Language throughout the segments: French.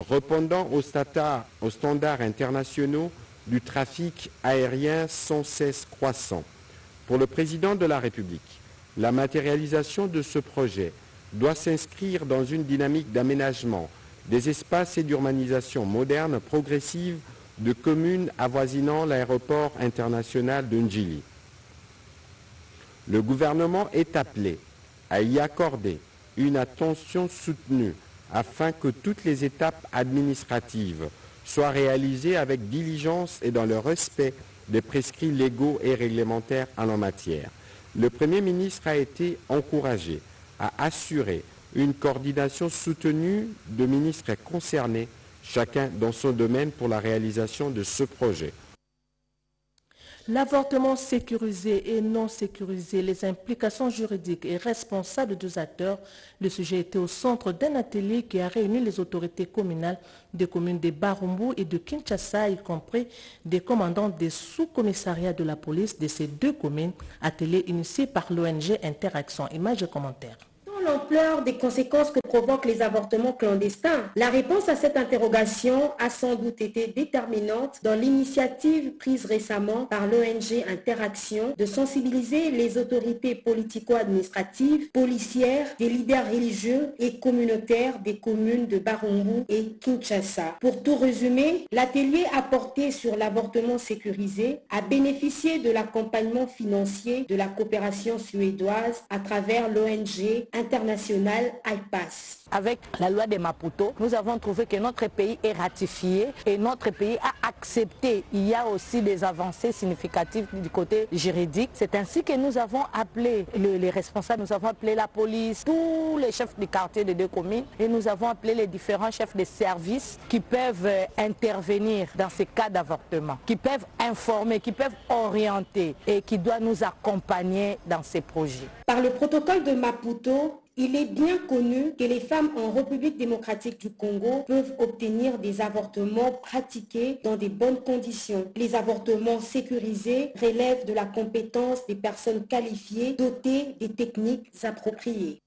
répondant aux standards internationaux du trafic aérien sans cesse croissant. Pour le président de la République, la matérialisation de ce projet doit s'inscrire dans une dynamique d'aménagement des espaces et d'urbanisation moderne progressive de communes avoisinant l'aéroport international de Ndjili. Le gouvernement est appelé à y accorder une attention soutenue afin que toutes les étapes administratives soient réalisées avec diligence et dans le respect des prescrits légaux et réglementaires en la matière. Le Premier ministre a été encouragé à assurer une coordination soutenue de ministres concernés, chacun dans son domaine pour la réalisation de ce projet. L'avortement sécurisé et non sécurisé, les implications juridiques et responsables des acteurs, le sujet était au centre d'un atelier qui a réuni les autorités communales des communes de Barumbu et de Kinshasa, y compris des commandants des sous-commissariats de la police de ces deux communes, atelier initié par l'ONG Interaction. Images et commentaires. L'ampleur des conséquences que provoquent les avortements clandestins. La réponse à cette interrogation a sans doute été déterminante dans l'initiative prise récemment par l'ONG Interaction de sensibiliser les autorités politico-administratives, policières, des leaders religieux et communautaires des communes de Barumbu et Kinshasa. Pour tout résumer, l'atelier a porté sur l'avortement sécurisé, a bénéficié de l'accompagnement financier de la coopération suédoise à travers l'ONG international IPAS. Avec la loi de Maputo, nous avons trouvé que notre pays est ratifié et notre pays a accepté. Il y a aussi des avancées significatives du côté juridique. C'est ainsi que nous avons appelé les responsables, nous avons appelé la police, tous les chefs de quartier des deux communes et nous avons appelé les différents chefs de services qui peuvent intervenir dans ces cas d'avortement, qui peuvent informer, qui peuvent orienter et qui doivent nous accompagner dans ces projets. Par le protocole de Maputo, il est bien connu que les femmes en République démocratique du Congo peuvent obtenir des avortements pratiqués dans des bonnes conditions. Les avortements sécurisés relèvent de la compétence des personnes qualifiées dotées des techniques appropriées.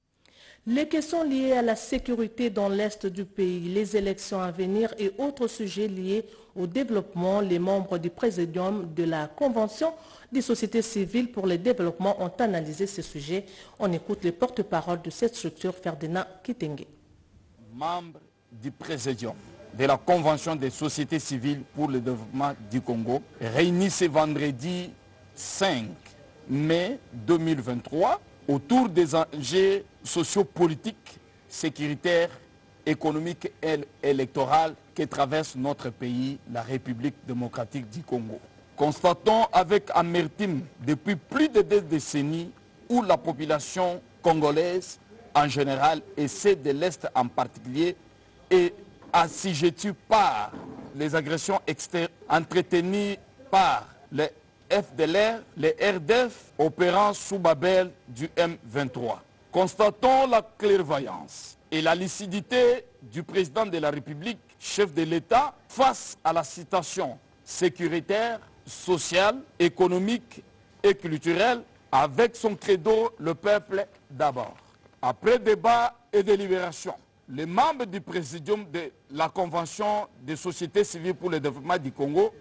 Les questions liées à la sécurité dans l'Est du pays, les élections à venir et autres sujets liés au développement, les membres du présidium de la Convention des sociétés civiles pour le développement ont analysé ces sujets. On écoute le porte-parole de cette structure, Ferdinand Kitenge. Membre du présidium de la Convention des sociétés civiles pour le développement du Congo, réunis ce vendredi 5 mai 2023 autour des enjeux sociopolitiques, sécuritaires, économiques et électoraux que traverse notre pays, la République démocratique du Congo. Constatons avec amertume depuis plus de 2 décennies où la population congolaise en général et celle de l'Est en particulier est assujettie par les agressions externes entretenues par les FDLR, les RDF opérant sous Babel du M23. Constatons la clairvoyance et la lucidité du président de la République, chef de l'État, face à la situation sécuritaire, sociale, économique et culturelle, avec son credo « le peuple d'abord ». Après débat et délibération, les membres du présidium de la Convention des sociétés civiles pour le développement du Congo,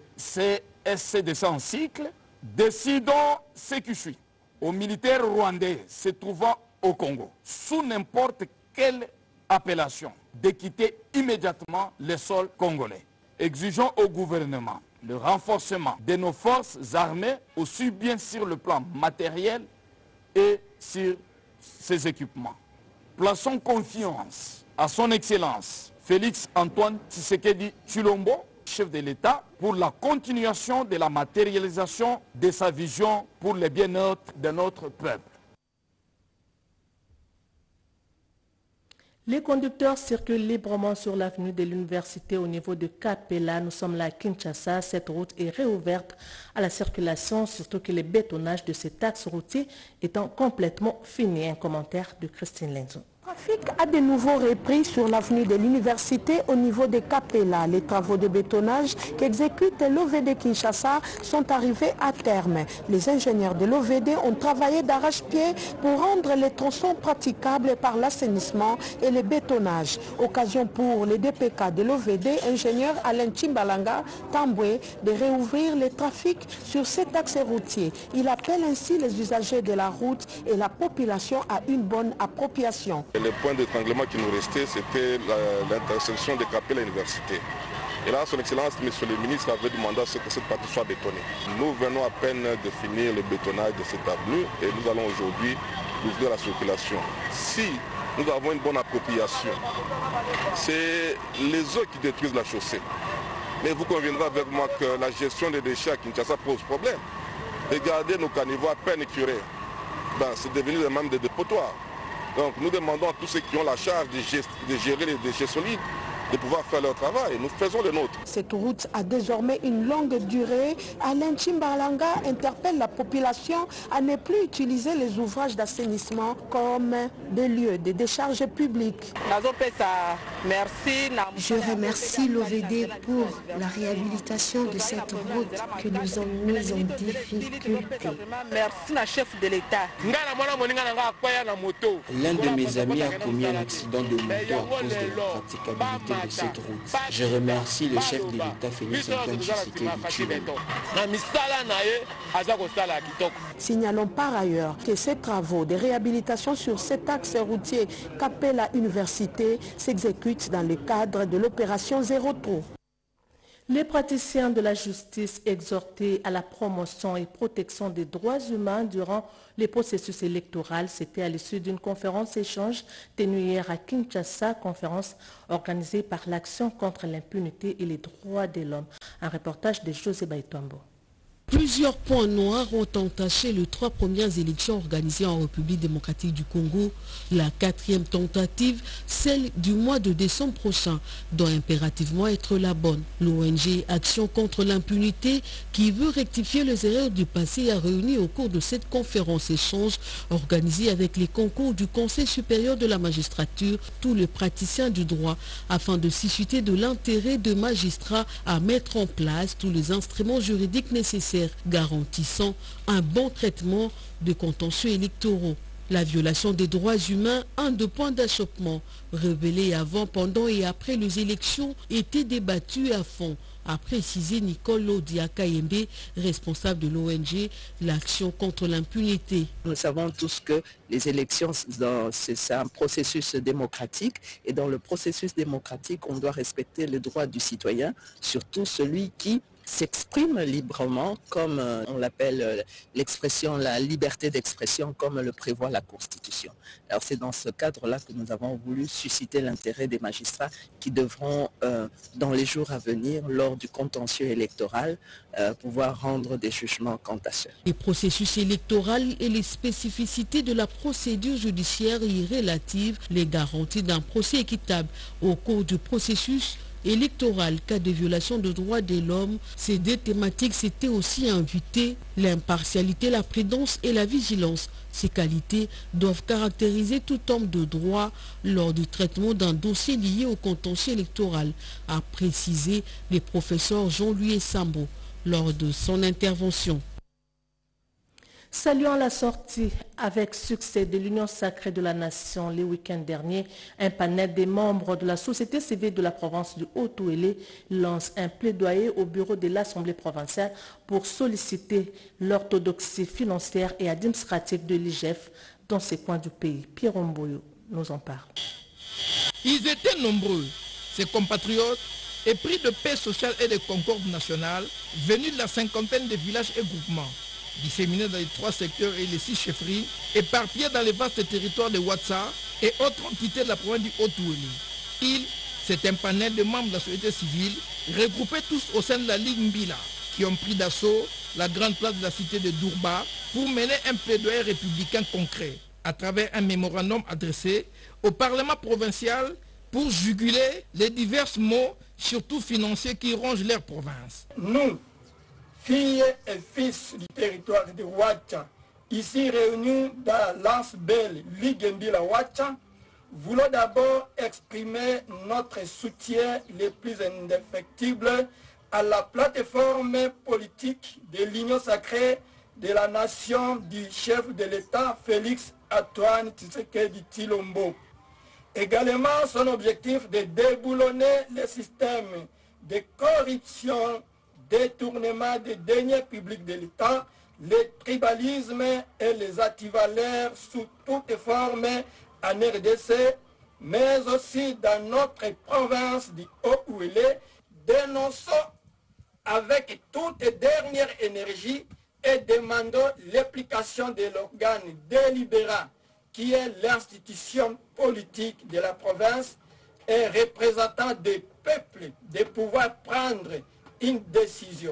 CSCDC en cycle, décidons ce qui suit. Aux militaires rwandais se trouvant au Congo, sous n'importe quelle appellation, de quitter immédiatement le sol congolais. Exigeons au gouvernement le renforcement de nos forces armées, aussi bien sur le plan matériel et sur ses équipements. Plaçons confiance à son Excellence Félix Antoine Tshisekedi Tshilombo, chef de l'État, pour la continuation de la matérialisation de sa vision pour le bien-être de notre peuple. Les conducteurs circulent librement sur l'avenue de l'université au niveau de Kapela. Nous sommes là à Kinshasa. Cette route est réouverte à la circulation, surtout que le bétonnage de cet axe routier étant complètement fini. Un commentaire de Christine Lenzo. Le trafic a de nouveau repris sur l'avenue de l'université au niveau de Capella. Les travaux de bétonnage qu'exécute l'OVD Kinshasa sont arrivés à terme. Les ingénieurs de l'OVD ont travaillé d'arrache-pied pour rendre les tronçons praticables par l'assainissement et le bétonnage. Occasion pour les DPK de l'OVD, ingénieur Alain Chimbalanga Tamboué, de réouvrir le trafic sur cet axe routier. Il appelle ainsi les usagers de la route et la population à une bonne appropriation. Le point d'étranglement qui nous restait, c'était l'intersection de Capella à l'université. Et là, son Excellence, Monsieur le ministre, avait demandé à ce que cette partie soit bétonnée. Nous venons à peine de finir le bétonnage de cette avenue et nous allons aujourd'hui ouvrir la circulation. Si nous avons une bonne appropriation, c'est les eaux qui détruisent la chaussée. Mais vous conviendrez avec moi que la gestion des déchets à Kinshasa pose problème. Regardez nos caniveaux à peine curés. C'est devenu même des dépotoirs. Donc nous demandons à tous ceux qui ont la charge de gérer les déchets solides de pouvoir faire leur travail. Nous faisons le nôtre. Cette route a désormais une longue durée. Alain Chimbalanga interpelle la population à ne plus utiliser les ouvrages d'assainissement comme des lieux de décharge publique. Je remercie l'OVD pour la réhabilitation de cette route que nous avons mise en difficulté. Merci la chef de l'État. L'un de mes amis a commis un accident de moto à cause de l'impraticabilité de cette route. Je remercie le chef de l'État Félix Antoine Tshisekedi Tshilombo. Signalons par ailleurs que ces travaux de réhabilitation sur cet axe routier Capella Université s'exécutent dans le cadre de l'opération Zéro Trou. Les praticiens de la justice exhortés à la promotion et protection des droits humains durant les processus électoraux, c'était à l'issue d'une conférence-échange tenue hier à Kinshasa, conférence organisée par l'Action contre l'impunité et les droits de l'homme. Un reportage de José Baïtombo. Plusieurs points noirs ont entaché les 3 premières élections organisées en République démocratique du Congo. La 4e tentative, celle du mois de décembre prochain, doit impérativement être la bonne. L'ONG Action contre l'impunité, qui veut rectifier les erreurs du passé, a réuni au cours de cette conférence-échange organisée avec les concours du Conseil supérieur de la magistrature tous les praticiens du droit afin de susciter de l'intérêt de magistrats à mettre en place tous les instruments juridiques nécessaires garantissant un bon traitement de contentieux électoraux. La violation des droits humains, un des points d'achoppement révélés avant, pendant et après les élections, était débattu à fond, a précisé Nicole Lodiakayembe, responsable de l'ONG L'Action contre l'impunité. Nous savons tous que les élections, c'est un processus démocratique et dans le processus démocratique, on doit respecter les droits du citoyen, surtout celui qui s'exprime librement, comme on l'appelle l'expression, la liberté d'expression, comme le prévoit la Constitution. Alors c'est dans ce cadre-là que nous avons voulu susciter l'intérêt des magistrats qui devront, dans les jours à venir, lors du contentieux électoral, pouvoir rendre des jugements quant à cela. Les processus électoraux et les spécificités de la procédure judiciaire y relatives, les garanties d'un procès équitable au cours du processus électoral, cas de violation de droits de l'homme. Ces 2 thématiques s'étaient aussi invitées. L'impartialité, la prudence et la vigilance. Ces qualités doivent caractériser tout homme de droit lors du traitement d'un dossier lié au contentieux électoral, a précisé le professeur Jean-Louis Sambo lors de son intervention. Saluant la sortie avec succès de l'Union sacrée de la Nation le week-end dernier, un panel des membres de la société civile de la province du Haut-Ouélé lance un plaidoyer au bureau de l'Assemblée provinciale pour solliciter l'orthodoxie financière et administrative de l'IGF dans ces coins du pays. Pierre Mboyo nous en parle. Ils étaient nombreux, ces compatriotes, épris de paix sociale et de concorde nationale, venus de la 50aine de villages et groupements, disséminés dans les 3 secteurs et les 6 chefferies, éparpillés dans les vastes territoires de Ouatsa et autres entités de la province du Haut-Ouélé. C'est un panel de membres de la société civile, regroupés tous au sein de la Ligue Mbila, qui ont pris d'assaut la grande place de la cité de Dourba pour mener un plaidoyer républicain concret, à travers un mémorandum adressé au Parlement provincial pour juguler les divers maux, surtout financiers, qui rongent leur province. Nous, filles et fils du territoire de Ouatcha, ici réunis dans l'Anse Belle, Ligue Mbila Ouatcha, voulons d'abord exprimer notre soutien le plus indéfectible à la plateforme politique de l'Union sacrée de la nation du chef de l'État Félix Antoine Tshisekedi Tshilombo. Également, son objectif de déboulonner le système de corruption, détournement des deniers publics de l'État, le tribalisme et les antivaleurs sous toutes formes en RDC, mais aussi dans notre province du Haut-Ouélé, dénonçons avec toute dernière énergie et demandons l'application de l'organe délibérant qui est l'institution politique de la province et représentant des peuples de pouvoir prendre une décision.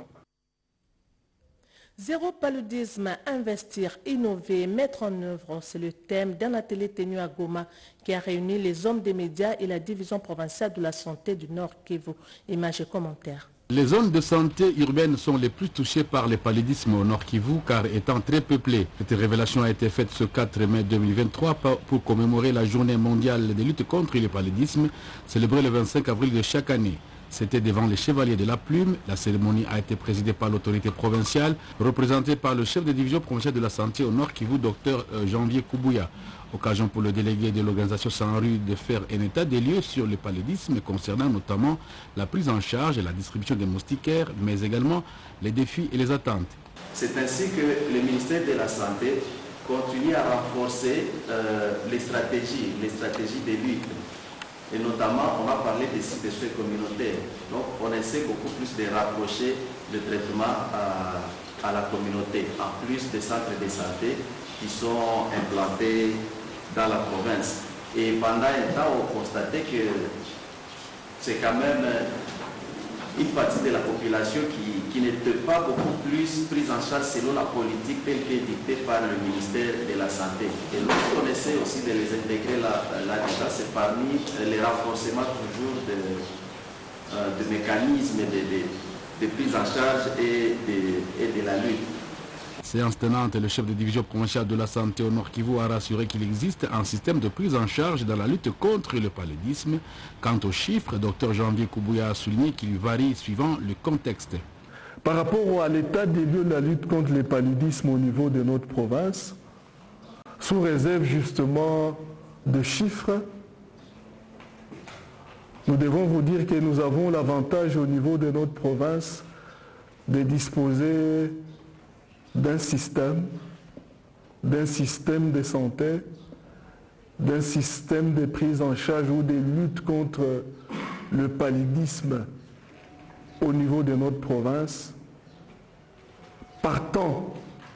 Zéro paludisme, investir, innover, mettre en œuvre, c'est le thème d'un atelier tenu à Goma qui a réuni les hommes des médias et la division provinciale de la santé du Nord Kivu. Images et commentaires. Les zones de santé urbaines sont les plus touchées par le paludisme au Nord Kivu car étant très peuplées. Cette révélation a été faite ce 4 mai 2023 pour commémorer la journée mondiale de lutte contre le paludisme, célébrée le 25 avril de chaque année. C'était devant les chevaliers de la plume. La cérémonie a été présidée par l'autorité provinciale, représentée par le chef de division provinciale de la santé au Nord Kivu, Dr Janvier Koubouya. Occasion pour le délégué de l'organisation Sanru de faire un état des lieux sur le paludisme concernant notamment la prise en charge et la distribution des moustiquaires, mais également les défis et les attentes. C'est ainsi que le ministère de la Santé continue à renforcer les stratégies de lutte. Et notamment, on va parler des sites de soins communautaires. Donc, on essaie beaucoup plus de rapprocher le traitement à la communauté, en plus des centres de santé qui sont implantés dans la province. Et pendant un temps, on constatait que c'est quand même une partie de la population qui n'était pas beaucoup plus prise en charge selon la politique telle qu'elle est dictée par le ministère de la Santé. Et lorsqu'on essaie aussi de les intégrer là-dedans, c'est parmi les renforcements toujours de mécanismes de prise en charge et de la lutte. Séance tenante, le chef de division provinciale de la santé au Nord Kivu a rassuré qu'il existe un système de prise en charge dans la lutte contre le paludisme. Quant aux chiffres, Dr Janvier Koubouya a souligné qu'ils varient suivant le contexte. Par rapport à l'état des lieux de la lutte contre le paludisme au niveau de notre province, sous réserve justement de chiffres, nous devons vous dire que nous avons l'avantage au niveau de notre province de disposer d'un système de santé, d'un système de prise en charge ou de lutte contre le paludisme au niveau de notre province, partant.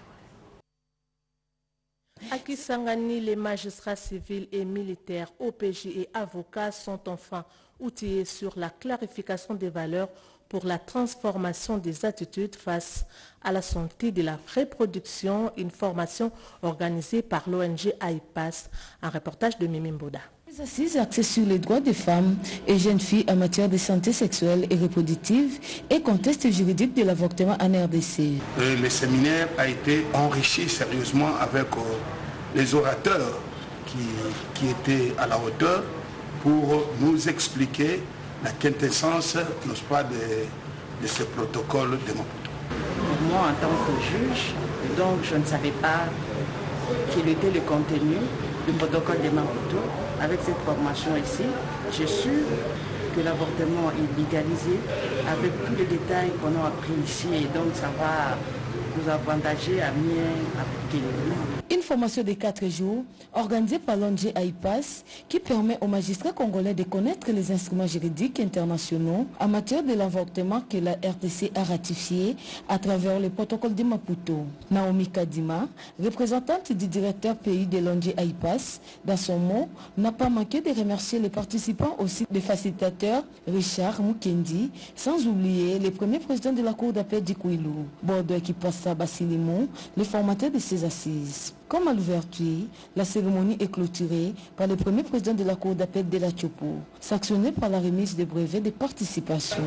À Kisangani, les magistrats civils et militaires, OPJ et avocats sont enfin outillés sur la clarification des valeurs pour la transformation des attitudes face à la santé de la reproduction, une formation organisée par l'ONG AIPAS, un reportage de Mimi Mboda. Les assises axées sur les droits des femmes et jeunes filles en matière de santé sexuelle et reproductive et contexte juridique de l'avortement en RDC. Le séminaire a été enrichi sérieusement avec les orateurs qui étaient à la hauteur pour nous expliquer la quintessence, n'est-ce pas, de ce protocole de Maputo. Pour moi, en tant que juge, donc je ne savais pas quel était le contenu du protocole de Maputo. Avec cette formation ici, j'ai su que l'avortement est légalisé avec tous les détails qu'on a appris ici et donc ça va nous avantager à mieux appliquer les lois. Une formation de 4 jours organisée par l'ONG AIPAS qui permet aux magistrats congolais de connaître les instruments juridiques internationaux en matière de l'avortement que la RDC a ratifié à travers le protocole de Maputo. Naomi Kadima, représentante du directeur pays de l'ONG AIPAS, dans son mot, n'a pas manqué de remercier les participants aussi des facilitateurs Richard Mukendi, sans oublier le premier président de la Cour d'appel d'Ikouilou, Bordeaux qui passe à Basilimou, le formateur de ces assises. Comme à l'ouverture, la cérémonie est clôturée par le premier président de la Cour d'appel de la Chopo, sanctionné par la remise des brevets de participation.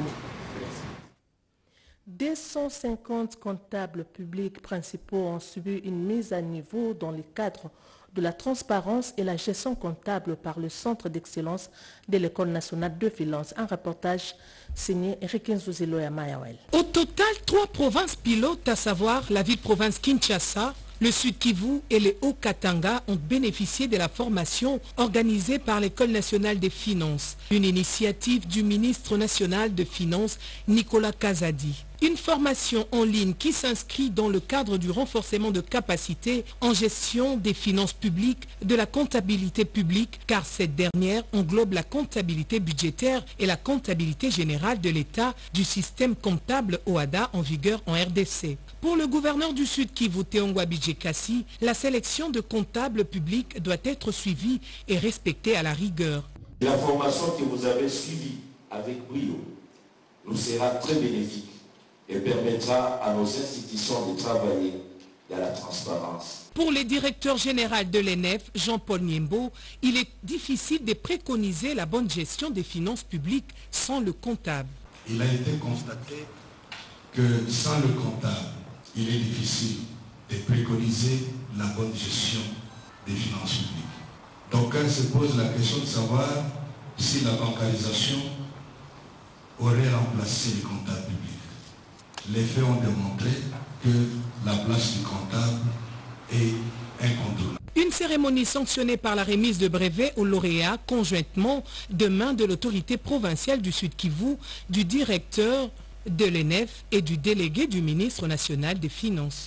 250 comptables publics principaux ont subi une mise à niveau dans le cadre de la transparence et la gestion comptable par le Centre d'excellence de l'École nationale de finances. Un reportage signé Eric Nzuzilo et Mayawel. Au total, 3 provinces pilotes, à savoir la ville-province Kinshasa, le Sud Kivu et le Haut-Katanga ont bénéficié de la formation organisée par l'École nationale des finances, une initiative du ministre national de Finances, Nicolas Kazadi. Une formation en ligne qui s'inscrit dans le cadre du renforcement de capacités en gestion des finances publiques, de la comptabilité publique, car cette dernière englobe la comptabilité budgétaire et la comptabilité générale de l'État du système comptable OADA en vigueur en RDC. Pour le gouverneur du Sud Kivu, Teongwa Bijekasi, la sélection de comptables publics doit être suivie et respectée à la rigueur. La formation que vous avez suivie avec brio nous sera très bénéfique et permettra à nos institutions de travailler dans la transparence. Pour le directeur général de l'ENEF, Jean-Paul Niembo, il est difficile de préconiser la bonne gestion des finances publiques sans le comptable. Il a été constaté que sans le comptable, il est difficile de préconiser la bonne gestion des finances publiques. Donc elle se pose la question de savoir si la bancarisation aurait remplacé les comptables publics. Les faits ont démontré que la place du comptable est incontournable. Une cérémonie sanctionnée par la remise de brevets aux lauréats conjointement de main de l'autorité provinciale du Sud Kivu, du directeur de l'ENEF et du délégué du ministre national des Finances.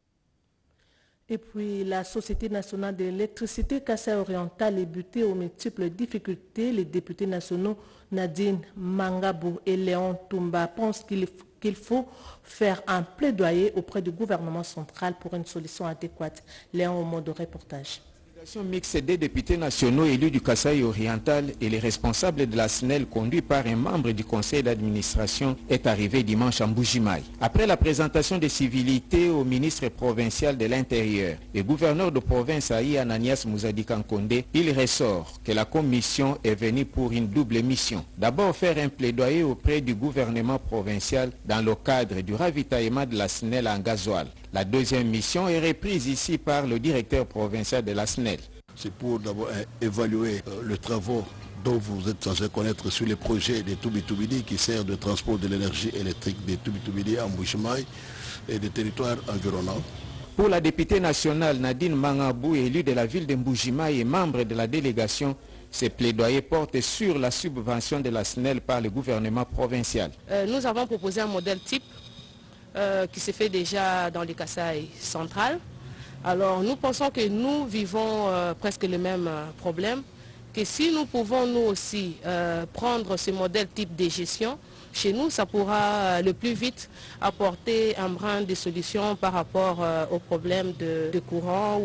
Et puis, la Société nationale de l'électricité Kasaï orientale est butée aux multiples difficultés. Les députés nationaux Nadine Mangabou et Léon Toumba pensent qu'il faut faire un plaidoyer auprès du gouvernement central pour une solution adéquate. Léon au mode de reportage. La délégation mixte des députés nationaux élus du Kasaï oriental et les responsables de la SNEL conduit par un membre du conseil d'administration est arrivée dimanche à Mbujimaï. Après la présentation des civilités au ministre provincial de l'Intérieur, le gouverneur de province Aïe Ananias Mouzadi Kankonde, il ressort que la commission est venue pour une double mission. D'abord faire un plaidoyer auprès du gouvernement provincial dans le cadre du ravitaillement de la SNEL en gasoil. La deuxième mission est reprise ici par le directeur provincial de la SNEL. C'est pour d'abord évaluer le travail dont vous êtes censé connaître sur les projets des Toubitoubidi qui servent de transport de l'énergie électrique des Toubitoubidi à Mbujimaï et des territoires environnants. Pour la députée nationale Nadine Mangabou, élue de la ville de Mbujimaï et membre de la délégation, ces plaidoyers portent sur la subvention de la SNEL par le gouvernement provincial. Nous avons proposé un modèle type qui se fait déjà dans le Kasaï central. Alors nous pensons que nous vivons presque le même problème, que si nous pouvons nous aussi prendre ce modèle type de gestion, chez nous ça pourra le plus vite apporter un brin de solution par rapport aux problèmes de courant.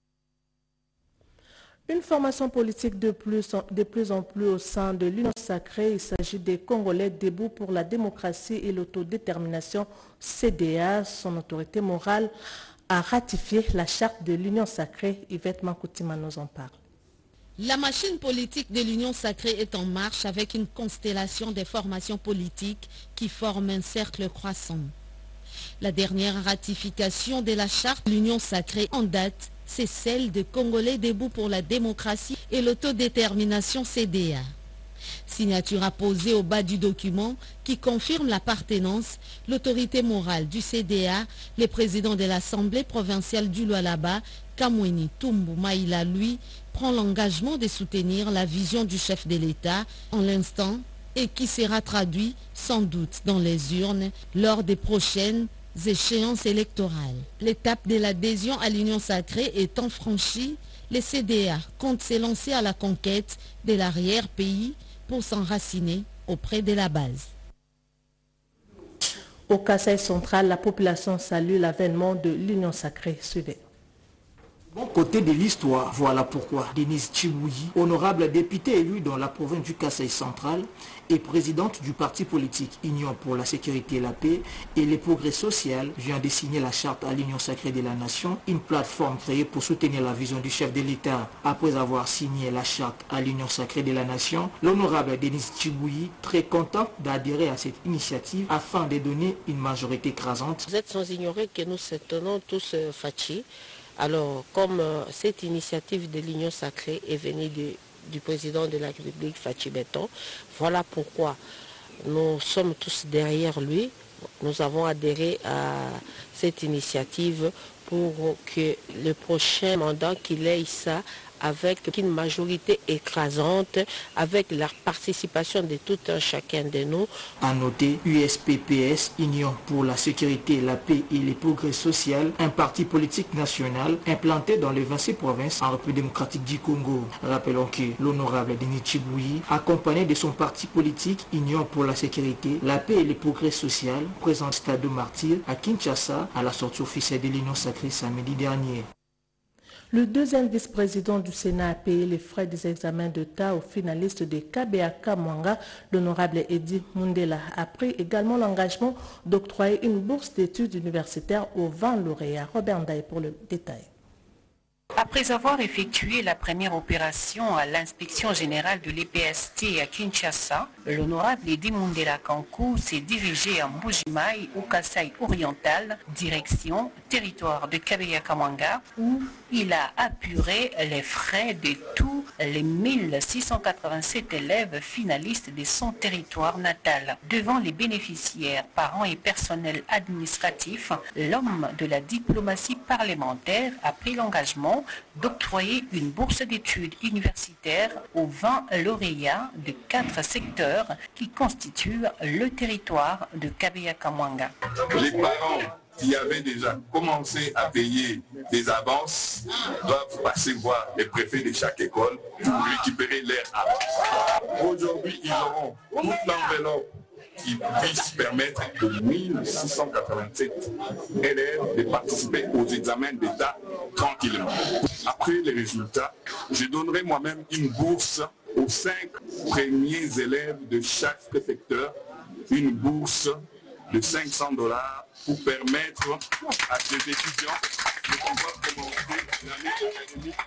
Une formation politique de plus en plus au sein de l'Union sacrée. Il s'agit des Congolais debout pour la démocratie et l'autodétermination CDA. Son autorité morale a ratifié la charte de l'Union sacrée. Yvette Mankoutima nous en parle. La machine politique de l'Union sacrée est en marche avec une constellation de formations politiques qui forment un cercle croissant. La dernière ratification de la charte de l'Union sacrée en date, c'est celle de Congolais debout pour la démocratie et l'autodétermination CDA. Signature apposée au bas du document qui confirme l'appartenance, l'autorité morale du CDA, le président de l'Assemblée provinciale du Lualaba, Kamweni Tumbu Maïla, lui, prend l'engagement de soutenir la vision du chef de l'État en l'instant et qui sera traduit sans doute dans les urnes lors des prochaines échéances électorales. L'étape de l'adhésion à l'Union sacrée étant franchie, le CDA compte s'élancer à la conquête de l'arrière-pays pour s'enraciner auprès de la base. Au Kasaï central, la population salue l'avènement de l'Union sacrée. Suivez. Bon côté de l'histoire, voilà pourquoi Denise Chibouyi, honorable députée élue dans la province du Kasaï central et présidente du parti politique Union pour la sécurité et la paix et le progrès social, vient de signer la charte à l'Union sacrée de la nation, une plateforme créée pour soutenir la vision du chef de l'État. Après avoir signé la charte à l'Union sacrée de la nation, l'honorable Denise Chibouyi, très content d'adhérer à cette initiative afin de donner une majorité écrasante. Vous êtes sans ignorer que nous soutenons tous Fachi Alors, comme cette initiative de l'Union sacrée est venue du président de la République, Fachi Benton, voilà pourquoi nous sommes tous derrière lui. Nous avons adhéré à cette initiative pour que le prochain mandat qu'il ait ça avec une majorité écrasante, avec la participation de tout un chacun de nous. À noter, USPPS, Union pour la sécurité, la paix et les progrès social, un parti politique national implanté dans les 26 provinces en République démocratique du Congo. Rappelons que l'honorable Denis Tchiboui, accompagné de son parti politique Union pour la sécurité, la paix et les progrès social, présente Stade de Martyr à Kinshasa à la sortie officielle de l'Union sacrée samedi dernier. Le deuxième vice-président du Sénat a payé les frais des examens d'État aux finalistes de KBAK Mwanga. L'honorable Eddy Mundela a pris également l'engagement d'octroyer une bourse d'études universitaires aux 20 lauréats. Robert Ndaye pour le détail. Après avoir effectué la première opération à l'inspection générale de l'EPST à Kinshasa, l'honorable Eddy Mundela Kankou s'est dirigé à Mbuji-Mayi au Kasaï oriental, direction territoire de KBAK Mwanga, où il a apuré les frais de tous les 1687 élèves finalistes de son territoire natal. Devant les bénéficiaires, parents et personnel administratif, l'homme de la diplomatie parlementaire a pris l'engagement d'octroyer une bourse d'études universitaires aux 20 lauréats de 4 secteurs qui constituent le territoire de KBAK Mwanga. Les parents qui avaient déjà commencé à payer des avances doivent passer voir les préfets de chaque école pour récupérer leurs avances. Aujourd'hui, ils auront toute l'enveloppe qui puisse permettre aux 1687 élèves de participer aux examens d'État tranquillement. Après les résultats, je donnerai moi-même une bourse aux 5 premiers élèves de chaque préfecture, une bourse de $500 pour permettre à ces étudiants de pouvoir commencer l'année académique.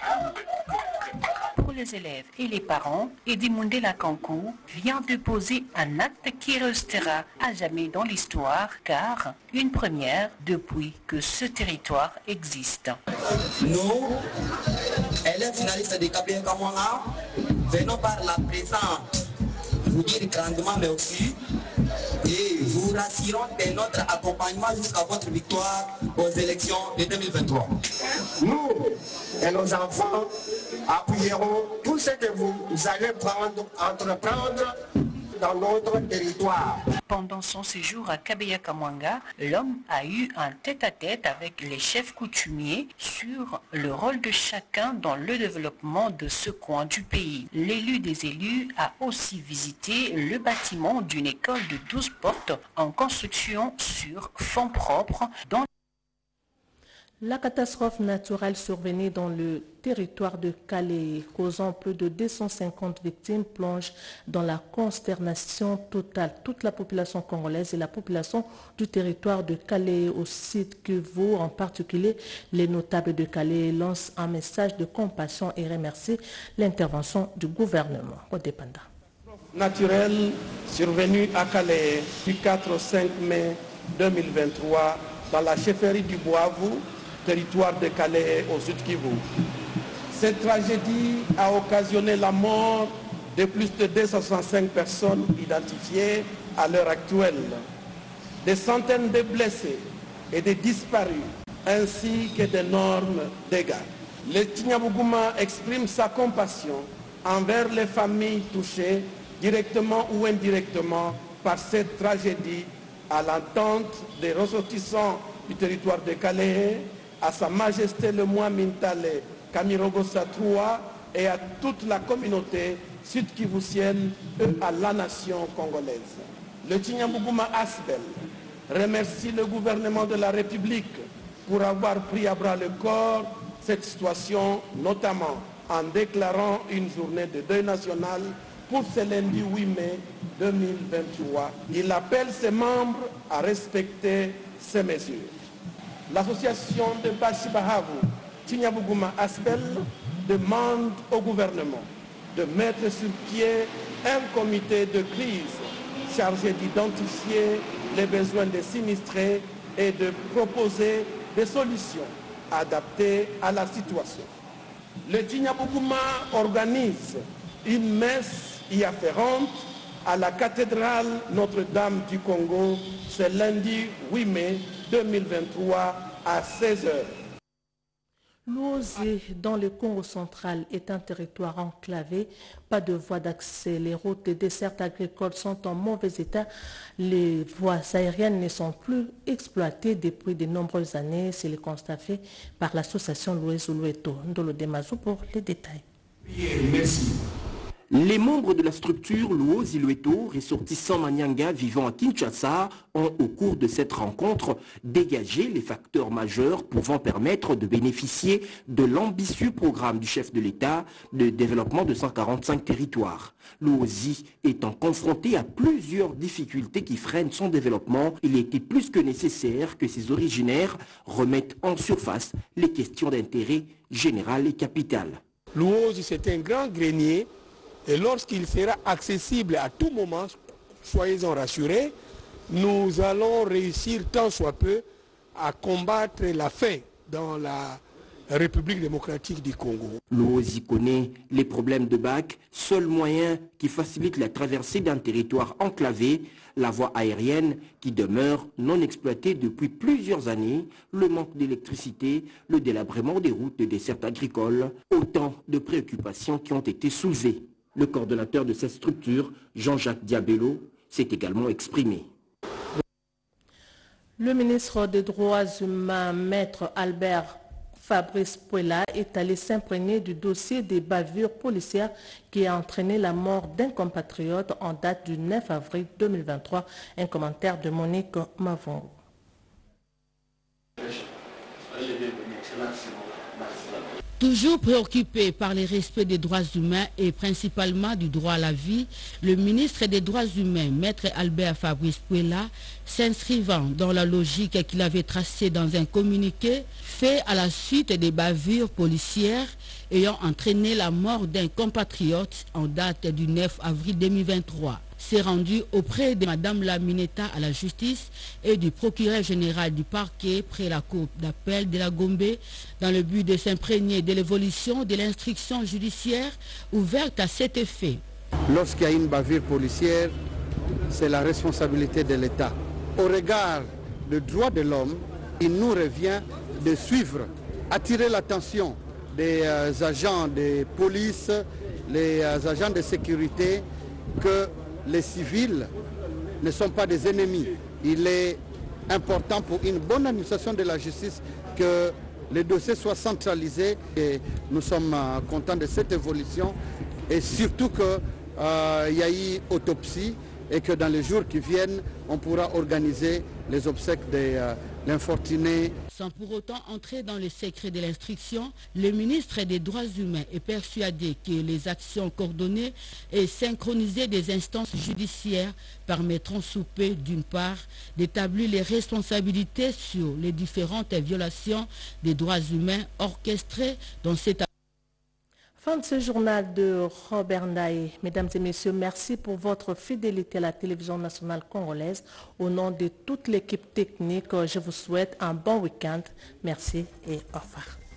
Pour les élèves et les parents, Eddy Mundela Kankou vient de poser un acte qui restera à jamais dans l'histoire, car une première depuis que ce territoire existe. Nous, élèves finalistes de KBAK Mwanga, venons par la présence vous dire grandement merci et vous rassurons de notre accompagnement jusqu'à votre victoire aux élections de 2023. Nous et nos enfants appuierons tout ce que vous allez entreprendre dans notre territoire. Pendant son séjour à KBAK Mwanga, l'homme a eu un tête-à-tête avec les chefs coutumiers sur le rôle de chacun dans le développement de ce coin du pays. L'élu des élus a aussi visité le bâtiment d'une école de 12 portes en construction sur fonds propres dans La catastrophe naturelle survenue dans le territoire de Calais, causant plus de 250 victimes, plonge dans la consternation totale. Toute la population congolaise et la population du territoire de Calais, au site Kivu en particulier, les notables de Calais lancent un message de compassion et remercient l'intervention du gouvernement. Odepanda. Naturelle survenue à Calais du 4 au 5 mai 2023 dans la chefferie du Boavou, territoire de Calais au sud Kivu. Cette tragédie a occasionné la mort de plus de 265 personnes identifiées à l'heure actuelle, des centaines de blessés et de disparus, ainsi que d'énormes dégâts. Le Tignabougouma exprime sa compassion envers les familles touchées directement ou indirectement par cette tragédie, à l'entente des ressortissants du territoire de Calais, à Sa Majesté le Moi Mintale Kamirogo Satroua et à toute la communauté sud-kivusienne et à la nation congolaise. Le Tignabougouma Asbel remercie le gouvernement de la République pour avoir pris à bras le corps cette situation, notamment en déclarant une journée de deuil national pour ce lundi 8 mai 2023. Il appelle ses membres à respecter ces mesures. L'association de Bachibahavu, Tignabougouma Aspel, demande au gouvernement de mettre sur pied un comité de crise chargé d'identifier les besoins des sinistrés et de proposer des solutions adaptées à la situation. Le Tinyabougouma organise une messe y afférente à la cathédrale Notre-Dame du Congo ce lundi 8 mai 2023 à 16h. L'Ouazi, dans le Congo central, est un territoire enclavé. Pas de voies d'accès. Les routes et dessertes agricoles sont en mauvais état. Les voies aériennes ne sont plus exploitées depuis de nombreuses années. C'est le constat fait par l'association Louez-Loueto. Ndolo Demazou pour les détails. Merci. Les membres de la structure Louez-Loueto, ressortissants Manyanga vivant à Kinshasa, ont au cours de cette rencontre dégagé les facteurs majeurs pouvant permettre de bénéficier de l'ambitieux programme du chef de l'État de développement de 145 territoires. Louozi étant confronté à plusieurs difficultés qui freinent son développement, il était plus que nécessaire que ses originaires remettent en surface les questions d'intérêt général et capital. Louozi, c'est un grand grenier. Et lorsqu'il sera accessible à tout moment, soyez-en rassurés, nous allons réussir tant soit peu à combattre la faim dans la République démocratique du Congo. Louozi connaît les problèmes de bac, seul moyen qui facilite la traversée d'un territoire enclavé, la voie aérienne qui demeure non exploitée depuis plusieurs années, le manque d'électricité, le délabrement des routes et des dessertes agricoles, autant de préoccupations qui ont été soulevées. Le coordonnateur de cette structure, Jean-Jacques Diabello, s'est également exprimé. Le ministre des Droits humains, Maître Albert Fabrice Puela, est allé s'imprégner du dossier des bavures policières qui a entraîné la mort d'un compatriote en date du 9 avril 2023. Un commentaire de Monique Mavon. Toujours préoccupé par le respect des droits humains et principalement du droit à la vie, le ministre des Droits humains, Maître Albert Fabrice Puela, s'inscrivant dans la logique qu'il avait tracée dans un communiqué fait à la suite des bavures policières ayant entraîné la mort d'un compatriote en date du 9 avril 2023. S'est rendu auprès de Mme Lamineta à la justice et du procureur général du parquet près la cour d'appel de la Gombe dans le but de s'imprégner de l'évolution de l'instruction judiciaire ouverte à cet effet. Lorsqu'il y a une bavure policière, c'est la responsabilité de l'État. Au regard des droits de l'homme, il nous revient de suivre, attirer l'attention des agents de police, les agents de sécurité, que les civils ne sont pas des ennemis. Il est important pour une bonne administration de la justice que les dossiers soient centralisés et nous sommes contents de cette évolution et surtout qu'il y a eu autopsie et que dans les jours qui viennent, on pourra organiser les obsèques de l'infortuné. Sans pour autant entrer dans le secret de l'instruction, le ministre des Droits humains est persuadé que les actions coordonnées et synchronisées des instances judiciaires permettront sous peu, d'une part, d'établir les responsabilités sur les différentes violations des droits humains orchestrées dans cette. Fin de ce journal de Robert Ndaye. Mesdames et messieurs, merci pour votre fidélité à la télévision nationale congolaise. Au nom de toute l'équipe technique, je vous souhaite un bon week-end. Merci et au revoir.